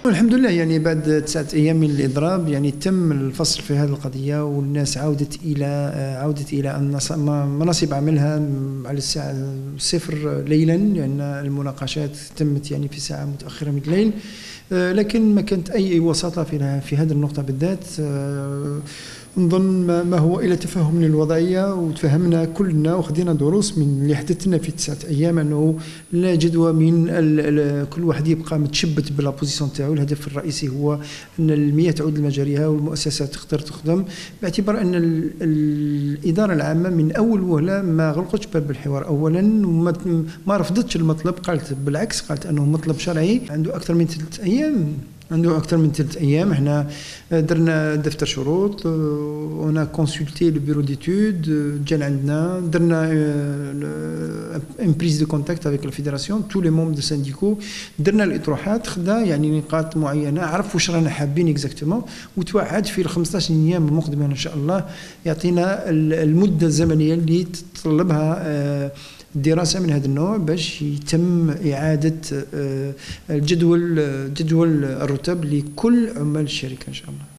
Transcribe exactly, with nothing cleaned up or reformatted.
والحمد لله يعني بعد تسعة أيام من الإضراب يعني تم الفصل في هذه القضية، والناس عودت إلى عودت إلى مناصب عملها على الساعة صفر ليلا، لأن يعني المناقشات تمت يعني في ساعة متأخرة من الليل. لكن ما كانت أي وساطة في في هذه النقطة بالذات. نظن ما هو إلى تفهم للوضعية، وتفهمنا كلنا وخدينا دروس من اللي حدث لنا في تسعة أيام أنه لا جدوى من كل واحد يبقى متشبت بالابوزيسيون تاعو. الهدف الرئيسي هو أن المياه تعود لمجاريها والمؤسسات تقدر تخدم، باعتبار أن الإدارة العامة من أول وهلة ما غلقتش باب الحوار أولا، وما ما رفضتش المطلب، قالت بالعكس، قالت أنه مطلب شرعي عنده أكثر من ثلاثة أيام عنده أكثر من ثلاث أيام. احنا درنا دفتر شروط، ونا كونسلتي لو بيرو ديتود، جا عندنا درنا ان بريز دو كونتاكت افيك لا فيدراسيون تو لي مومبر دو سانديكو، درنا الاطروحات، خدا يعني نقاط معينه، عرف واش رانا حابين اكزاكتومون، وتوعد في ال خمسطاش ايام المقدمه ان شاء الله يعطينا المده الزمنيه اللي تطلبها دراسة من هذا النوع باش يتم إعادة الجدول جدول الرتب لكل عمال الشركة إن شاء الله.